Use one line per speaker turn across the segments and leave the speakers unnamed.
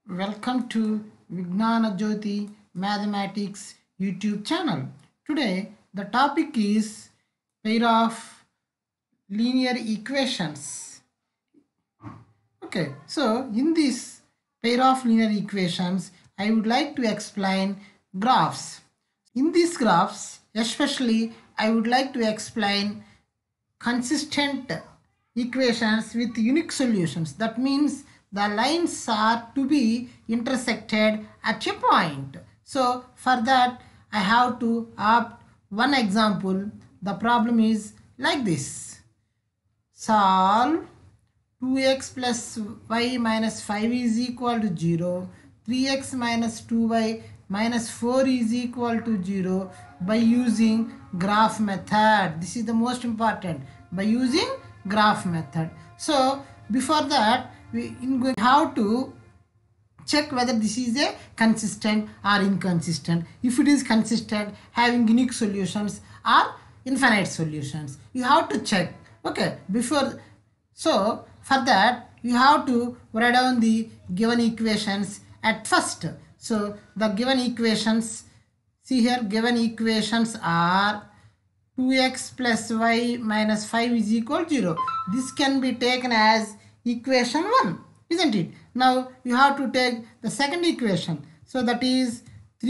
Welcome to Vignana Jyoti Mathematics YouTube channel. Today the topic is pair of linear equations. Okay, so in this pair of linear equations, I would like to explain graphs. In these graphs, especially I would like to explain consistent equations with unique solutions. That means the lines are to be intersected at a point. So for that I have to opt one example. The problem is like this. Solve 2x plus y minus 5 is equal to 0. 3x minus 2y minus 4 is equal to 0 by using graph method. This is the most important, by using graph method. So before that we have to check whether this is a consistent or inconsistent. If it is consistent, having unique solutions or infinite solutions, you have to check. Okay, before, so for that you have to write down the given equations at first. So the given equations, see here, given equations are 2x plus y minus 5 is equal to 0. This can be taken as equation 1, isn't it? Now you have to take the second equation. So that is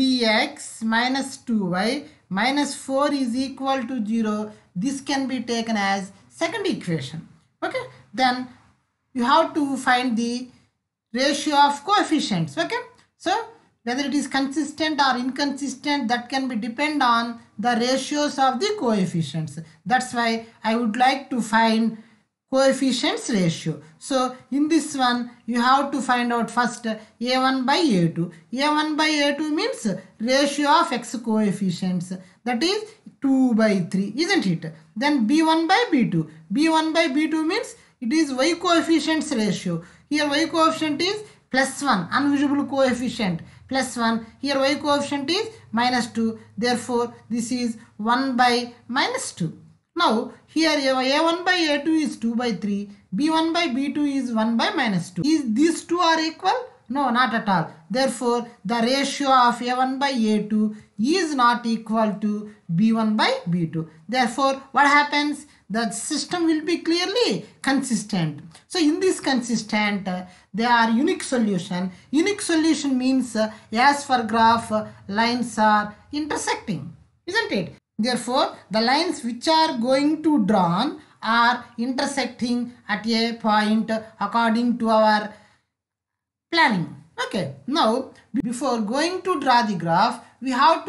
3x minus 2y minus 4 is equal to 0. This can be taken as second equation. Okay, then you have to find the ratio of coefficients. Okay, so whether it is consistent or inconsistent, that can be depend on the ratios of the coefficients. That's why I would like to find coefficients ratio. So in this one you have to find out first a1 by a2. a1 by a2 means ratio of x coefficients, that is 2 by 3, isn't it? Then b1 by b2. b1 by b2 means it is y coefficients ratio. Here y coefficient is plus 1, unvisible coefficient plus 1. Here y coefficient is minus 2. Therefore this is 1 by minus 2. Now here a1 by a2 is 2 by 3, b1 by b2 is 1 by minus 2. Is these two are equal? No, not at all. Therefore the ratio of a1 by a2 is not equal to b1 by b2. Therefore what happens? The system will be clearly consistent. So in this consistent, they are unique solution. Unique solution means as for graph, lines are intersecting, isn't it? Therefore the lines which are going to drawn are intersecting at a point according to our planning. Okay, now before going to draw the graph, we have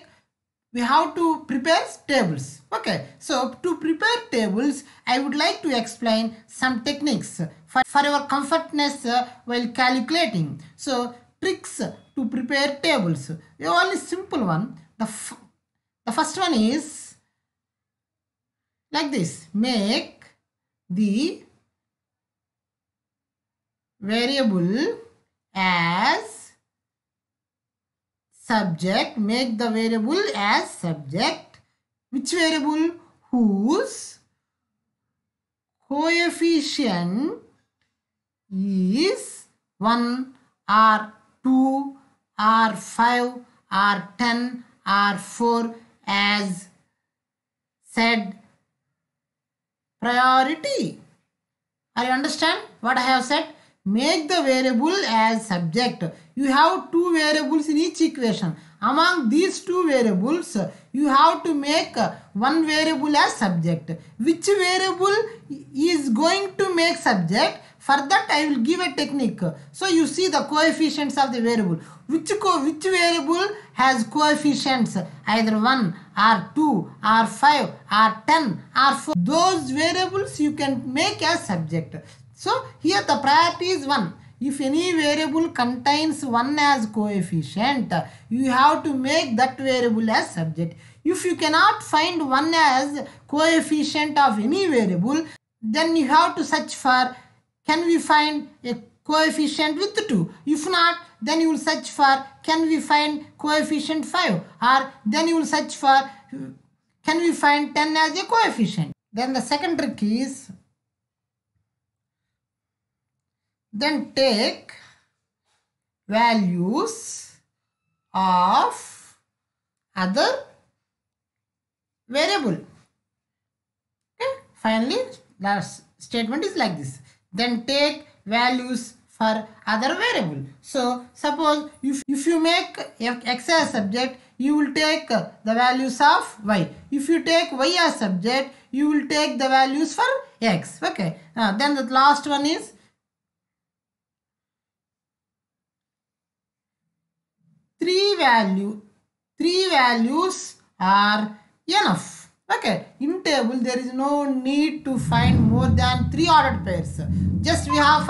to prepare tables. Okay, so to prepare tables, I would like to explain some techniques for your comfortness while calculating. So tricks to prepare tables. A only simple one. The first one is like this. Make the variable as subject. Make the variable as subject. Which variable? Whose coefficient is 1 or 2 or 5 or 10 or 4 as said priority. Are you understand what I have said? Make the variable as subject. You have two variables in each equation. Among these two variables, you have to make one variable as subject. Which variable is going to make subject? For that I will give a technique. So you see the coefficients of the variable. Which variable has coefficients either 1 or 2 or 5 or 10 or 4. Those variables you can make as subject. So here the priority is 1. If any variable contains 1 as coefficient, you have to make that variable as subject. If you cannot find 1 as coefficient of any variable, then you have to search for, can we find a coefficient with 2? If not, then you will search for, can we find coefficient 5? Or then you will search for, can we find 10 as a coefficient? Then the second trick is, then take values of other variable. Okay, finally last statement is like this. Then take values for other variable. So suppose if you make x as subject, you will take the values of y. If you take y as subject, you will take the values for x. Okay, then the last one is three values are enough. Okay, in table there is no need to find more than 3 ordered pairs. Just we have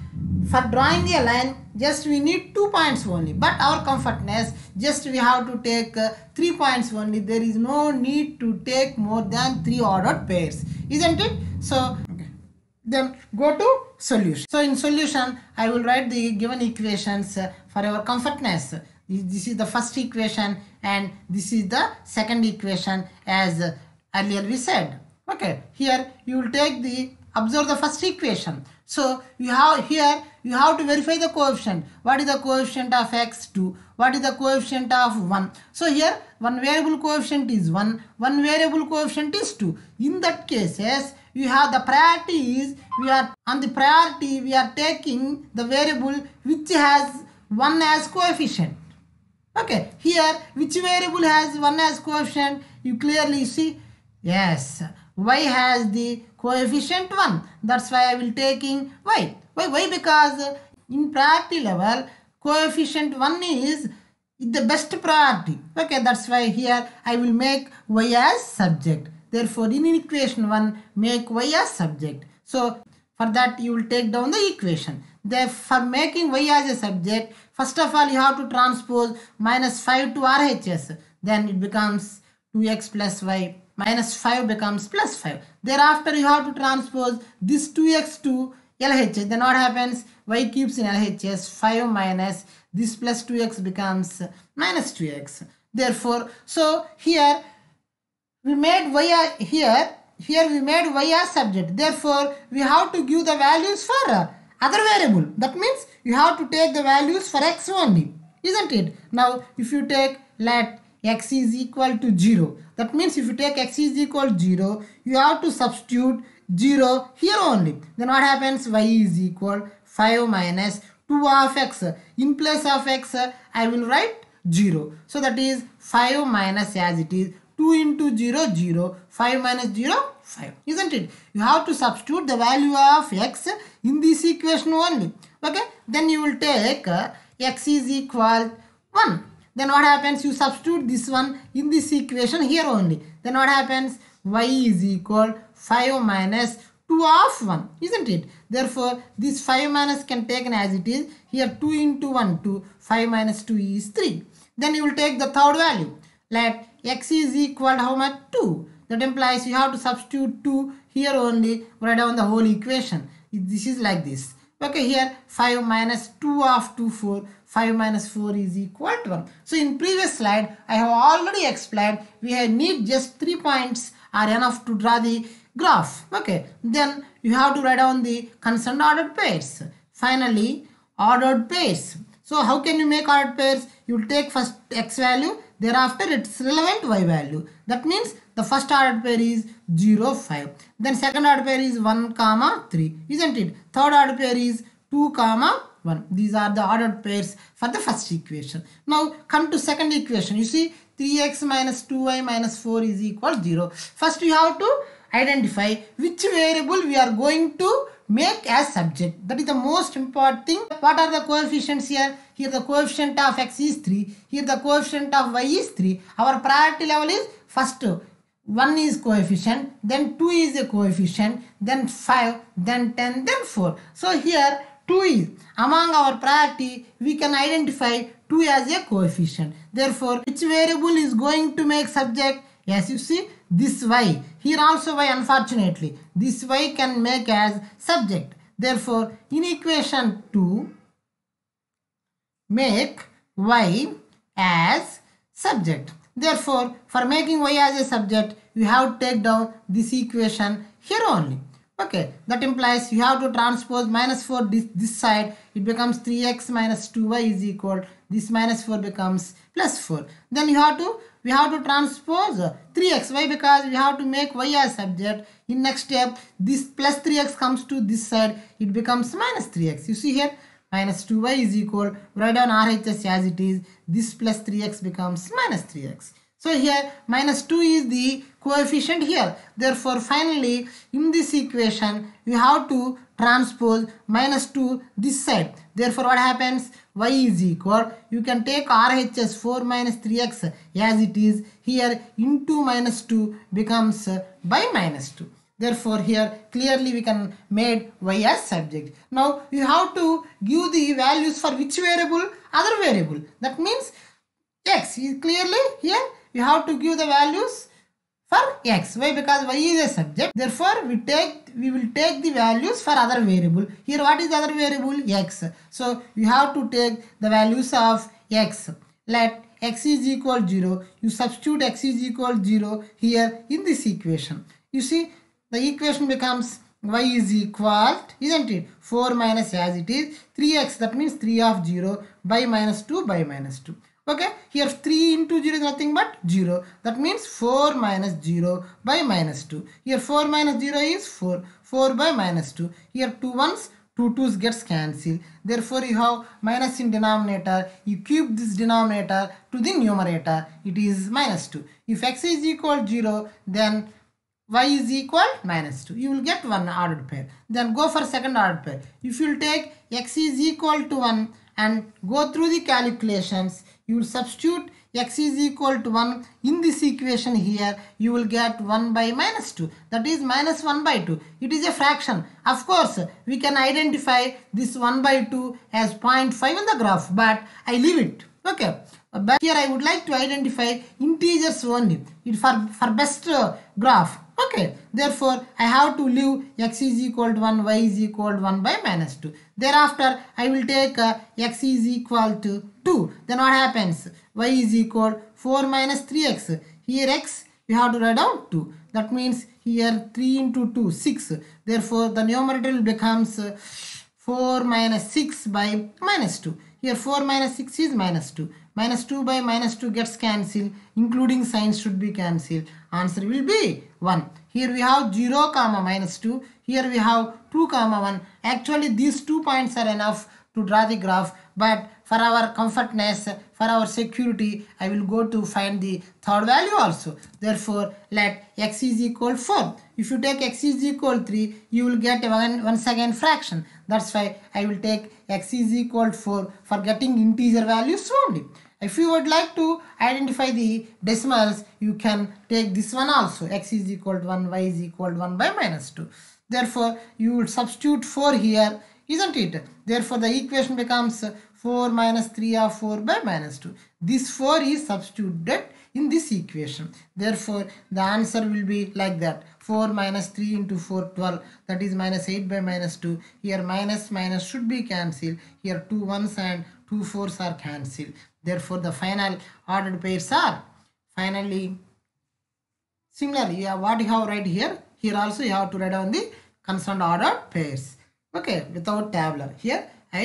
for drawing a line, just we need 2 points only, but our comfortness, just we have to take 3 points only. There is no need to take more than 3 ordered pairs, isn't it? So okay, then go to solution. So in solution I will write the given equations for our comfortness. This is the first equation and this is the second equation, as earlier we said. Okay, here you will take the, observe the first equation. So you have here, you have to verify the coefficient. What is the coefficient of x2? What is the coefficient of 1? So here one variable coefficient is 1, one variable coefficient is 2. In that cases, you have the priority is, we are on the priority, we are taking the variable which has 1 as coefficient. Okay, here which variable has 1 as coefficient? You clearly see, yes, y has the coefficient 1. That's why I will taking y. Why? Because in priority level, coefficient 1 is the best priority. Okay, that's why here I will make y as subject. Therefore, in equation 1, make y as subject. So for that you will take down the equation. For making y as a subject, first of all you have to transpose minus 5 to RHS. Then it becomes 2x plus y. Minus 5 becomes plus 5. Thereafter you have to transpose this 2x to LHS. Then what happens? Y keeps in LHS. 5 minus this plus 2x becomes minus 2x. Therefore, so here we made y here we made y as subject. Therefore, we have to give the values for other variable. That means you have to take the values for x only, isn't it? Now, if you take, let x is equal to 0. That means if you take x is equal to 0, you have to substitute 0 here only. Then what happens? Y is equal 5 minus 2 of x. In place of x, I will write 0. So that is 5 minus, as it is, 2 into 0, 0. 5 minus 0, 5. Isn't it? You have to substitute the value of x in this equation only. Okay. Then you will take x is equal 1. Then what happens? You substitute this one in this equation here only. Then what happens? Y is equal 5 minus 2 of 1. Isn't it? Therefore, this 5 minus can taken as it is. Here 2 into 1, 2. 5 minus 2 is 3. Then you will take the third value. Let x is equal to how much? 2. That implies you have to substitute 2 here only. Write down the whole equation. This is like this. Okay, here 5 minus 2 of 2, 4. 5 minus 4 is equal to 1. So in previous slide, I have already explained we need just 3 points are enough to draw the graph. Okay, then you have to write down the concerned ordered pairs. Finally, ordered pairs. So how can you make ordered pairs? You will take first x value, thereafter its relevant y value. That means the first ordered pair is 0, 5. Then second ordered pair is 1, 3. Isn't it? Third ordered pair is 2, 1. These are the ordered pairs for the first equation. Now come to second equation. You see 3x minus 2y minus 4 is equal to 0. First you have to identify which variable we are going to make as subject. That is the most important thing. What are the coefficients here? Here the coefficient of x is 3. Here the coefficient of y is 3. Our priority level is first 1 is coefficient, then 2 is a coefficient, then 5, then 10, then 4. So here 2 is among our priority, we can identify 2 as a coefficient. Therefore, which variable is going to make subject? Yes, you see this y. Here also y, unfortunately. This y can make as subject. Therefore, in equation 2, make y as subject. Therefore, for making y as a subject, you have to take down this equation here only. Okay, that implies you have to transpose minus 4 this side. It becomes 3x minus 2y is equal. This minus 4 becomes plus 4. Then we have to transpose 3x. Why? Because we have to make y as subject. In next step, this plus 3x comes to this side. It becomes minus 3x. You see here, minus 2y is equal. Write down RHS as it is. This plus 3x becomes minus 3x. So here minus 2 is the coefficient here. Therefore, finally, in this equation, you have to transpose minus 2 this side. Therefore, what happens? Y is equal. You can take RHS 4 minus 3x as it is. Here, into minus 2 becomes by minus 2. Therefore, here clearly we can make y as subject. Now, you have to give the values for which variable? Other variable. That means x is clearly here. You have to give the values for x. Why? Because y is a subject. Therefore, we will take the values for other variable. Here, what is the other variable? X. So, you have to take the values of x. Let x is equal 0. You substitute x is equal 0 here in this equation. You see, the equation becomes y is equal, isn't it? 4 minus as it is 3x. That means 3 of 0 by minus 2 by minus 2. Okay, here 3 into 0 is nothing but 0. That means 4 minus 0 by minus 2. Here 4 minus 0 is 4. 4 by minus 2. Here 2 ones, 2 2's gets cancelled. Therefore, you have minus in denominator. You keep this denominator to the numerator. It is minus 2. If x is equal 0, then y is equal minus 2. You will get one ordered pair. Then go for second ordered pair. If you will take x is equal to 1 and go through the calculations, you will substitute x is equal to 1 in this equation here. You will get 1 by minus 2. That is minus 1 by 2. It is a fraction. Of course, we can identify this 1 by 2 as 0.5 in the graph, but I leave it. Okay. But here I would like to identify integers only. It for best graph. Okay, therefore I have to leave x is equal to 1, y is equal to 1 by minus 2. Thereafter I will take x is equal to 2. Then what happens? Y is equal 4 minus 3x. Here x you have to write down 2. That means here 3 into 2, 6. Therefore the numerator becomes 4 minus 6 by minus 2. Here 4 minus 6 is minus 2. Minus 2 by minus 2 gets cancelled. Including signs should be cancelled. Answer will be 1. Here we have 0 comma minus 2. Here we have 2 comma 1. Actually these 2 points are enough to draw the graph. But for our comfortness, for our security, I will go to find the third value also. Therefore, let x is equal 4. If you take x is equal 3, you will get once again fraction. That's why I will take x is equal 4 for getting integer values only. If you would like to identify the decimals, you can take this one also. X is equal to 1, y is equal to 1 by minus 2. Therefore, you will substitute 4 here, isn't it? Therefore, the equation becomes 4 minus 3 of 4 by minus 2. This 4 is substituted in this equation. Therefore, the answer will be like that. 4 minus 3 into 4, 12. That is minus 8 by minus 2. Here minus minus should be cancelled. Here 2 1s and 2 4s are cancelled. Therefore, the final ordered pairs are finally similar. Yeah, what you have right here. Here also you have to write down the concerned ordered pairs. Okay, without tabular. Here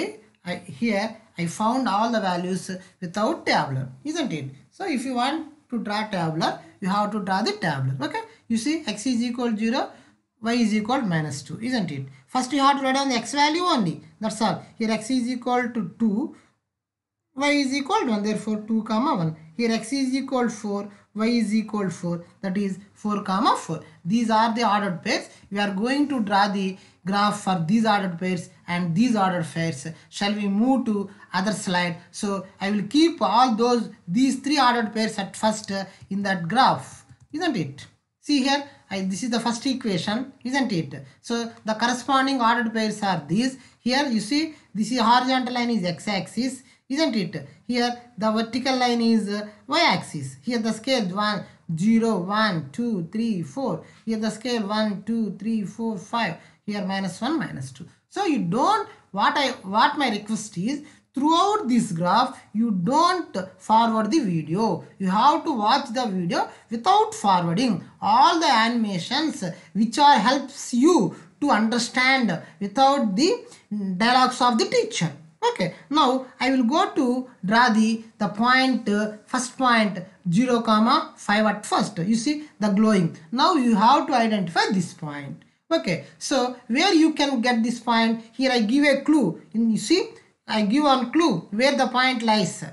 I found all the values without tabular, isn't it? So if you want to draw tabular, you have to draw the tabular. Okay, you see x is equal to 0, y is equal to minus 2, isn't it? First you have to write down the x value only. That's all. Here x is equal to 2, y is equal to 1. Therefore 2 comma 1. Here x is equal to 4, y is equal to 4. That is 4 comma 4. These are the ordered pairs. We are going to draw the graph for these ordered pairs and these ordered pairs. Shall we move to other slide? So I will keep all these 3 ordered pairs at first in that graph, isn't it? See here, this is the first equation, isn't it? So the corresponding ordered pairs are these. Here you see, this is horizontal line is x-axis, isn't it? Here the vertical line is y-axis. Here the scale 1, 0, 1, 2, 3, 4. Here the scale 1, 2, 3, 4, 5. Here minus 1, minus 2. So you don't, what my request is, throughout this graph, you don't forward the video. You have to watch the video without forwarding. All the animations which helps you to understand without the dialogues of the teacher. Okay, now I will go to draw the point, first point 0 comma 5 at first. You see the glowing. Now you have to identify this point. Okay, so where you can get this point? Here I give a clue. You see, I give one clue where the point lies.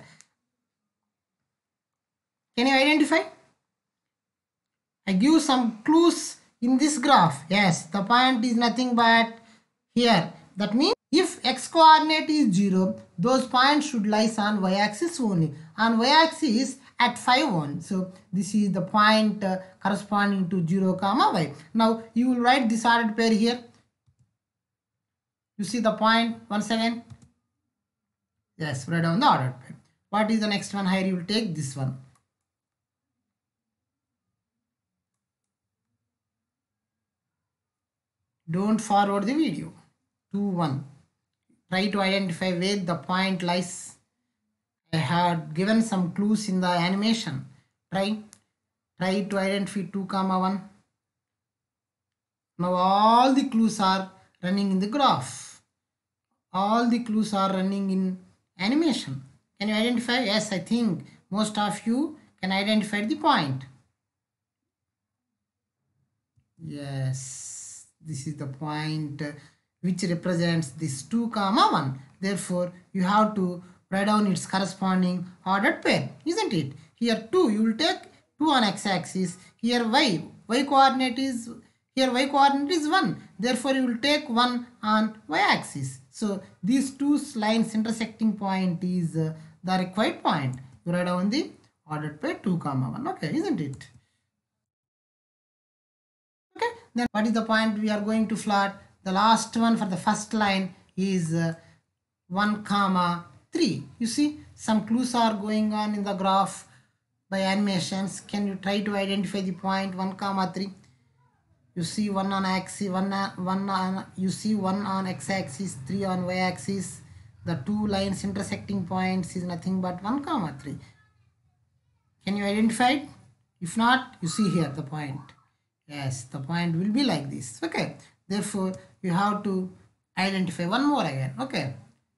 Can you identify? I give some clues in this graph. Yes, the point is nothing but here. That means if x coordinate is 0, those points should lie on y-axis only. On y-axis at 5 1. So this is the point corresponding to 0 comma y. Now you will write this ordered pair here. You see the point once again. Yes, write down the ordered pair. What is the next one? Here you will take this one. Don't forward the video. 2 1. Try to identify where the point lies. I had given some clues in the animation. Try to identify 2 comma 1. Now all the clues are running in the graph. All the clues are running in animation. Can you identify? Yes, I think most of you can identify the point. Yes, this is the point which represents this 2 comma 1. Therefore, you have to write down its corresponding ordered pair, isn't it? Here 2, you will take 2 on x-axis. Here y coordinate is 1. Therefore, you will take 1 on y-axis. So these two lines intersecting point is the required point. You write down the ordered pair 2 comma 1. Okay, isn't it? Okay, then what is the point we are going to plot? The last one for the first line is 1 comma 3. You see some clues are going on in the graph by animations. Can you try to identify the point 1 comma 3? You see 1 on axis, you see 1 on x-axis, 3 on y-axis. The two lines intersecting points is nothing but 1 comma 3. Can you identify it? If not, you see here the point. Yes, the point will be like this. Okay, therefore you have to identify one more again. Okay,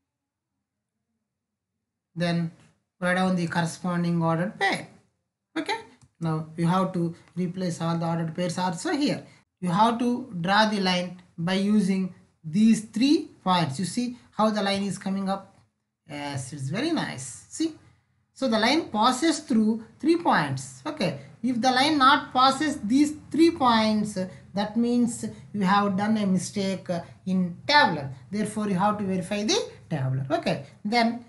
then write down the corresponding ordered pair. Okay, now you have to replace all the ordered pairs also here. You have to draw the line by using these 3 points. You see how the line is coming up? Yes, it's very nice. See, so the line passes through 3 points. Okay, if the line not passes these 3 points, that means you have done a mistake in tabular. Therefore, you have to verify the tabular. Okay, then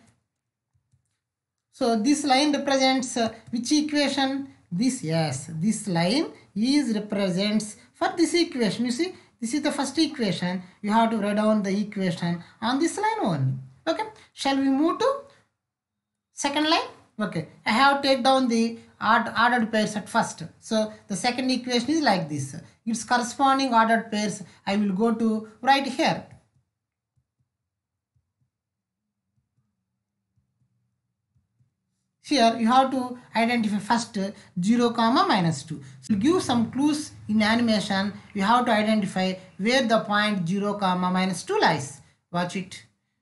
so this line represents which equation? This, yes, this line is represents for this equation. You see, this is the first equation. You have to write down the equation on this line only. Okay, shall we move to second line? Okay, I have to take down the ordered pairs at first. So the second equation is like this. Its corresponding ordered pairs I will go to right here. Here you have to identify first 0 comma minus 2. So give some clues in animation. You have to identify where the point 0 comma minus 2 lies. Watch it.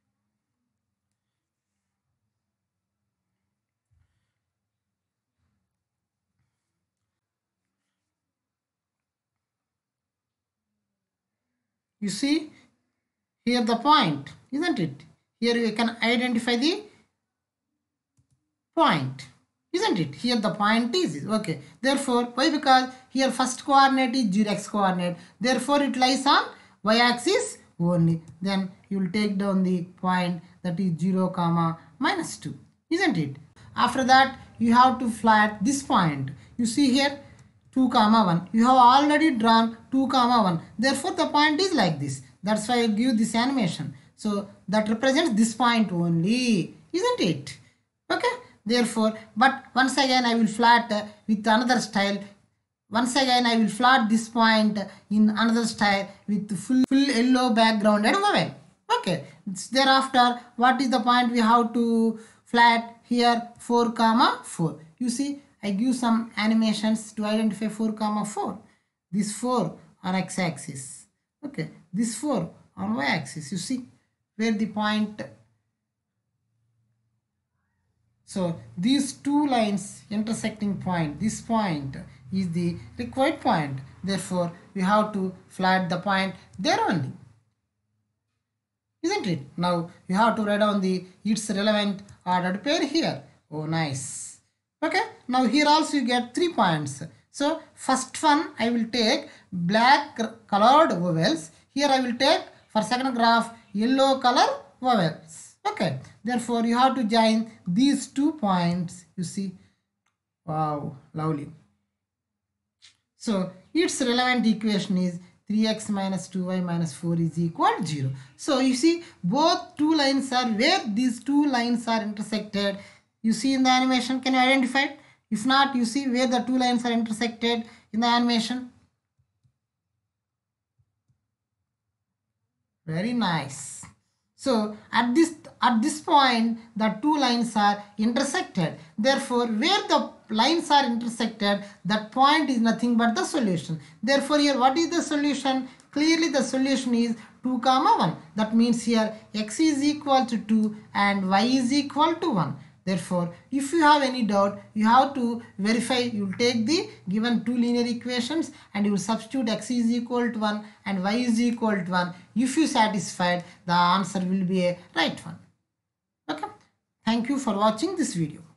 You see here the point, isn't it? Here you can identify the point, isn't it? Here the point is okay. Therefore, why? Because here first coordinate is 0 x coordinate. Therefore, it lies on y-axis only. Then you will take down the point that is 0 comma minus 2, isn't it? After that, you have to flat this point. You see here 2 comma 1. You have already drawn 2 comma 1. Therefore, the point is like this. That's why I give this animation. So that represents this point only, isn't it? Okay. Therefore, but once again I will flat with another style. Once again I will flat this point in another style with full yellow background and vowel. Okay. Thereafter, what is the point we have to flat here? 4 comma 4. You see, I give some animations to identify 4 comma 4. This 4 on x-axis. Okay. this 4 on y-axis. You see where the point. So these two lines intersecting point, this point is the required point. Therefore, we have to flat the point there only. Isn't it? Now you have to write down the its relevant ordered pair here. Oh, nice. Okay. Now here also you get 3 points. So first one I will take black colored vowels. Here I will take for second graph yellow color vowels. Okay. Therefore you have to join these 2 points. You see. Wow, lovely. So its relevant equation is 3x minus 2y minus 4 is equal to 0. So you see both two lines are where these two lines are intersected. You see in the animation, can you identify it? If not, you see where the two lines are intersected in the animation. Very nice. So at this point the two lines are intersected. Therefore where the lines are intersected, that point is nothing but the solution. Therefore here what is the solution? Clearly the solution is 2 comma 1. That means here x is equal to 2 and y is equal to 1. Therefore, if you have any doubt, you have to verify. You will take the given two linear equations and you will substitute x is equal to 1 and y is equal to 1. If you satisfied, the answer will be a right one. Okay. Thank you for watching this video.